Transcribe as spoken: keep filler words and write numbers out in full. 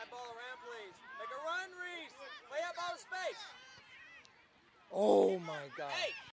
that ball around, please. Make a run, Reese. Play up all the space. Oh my God. Hey,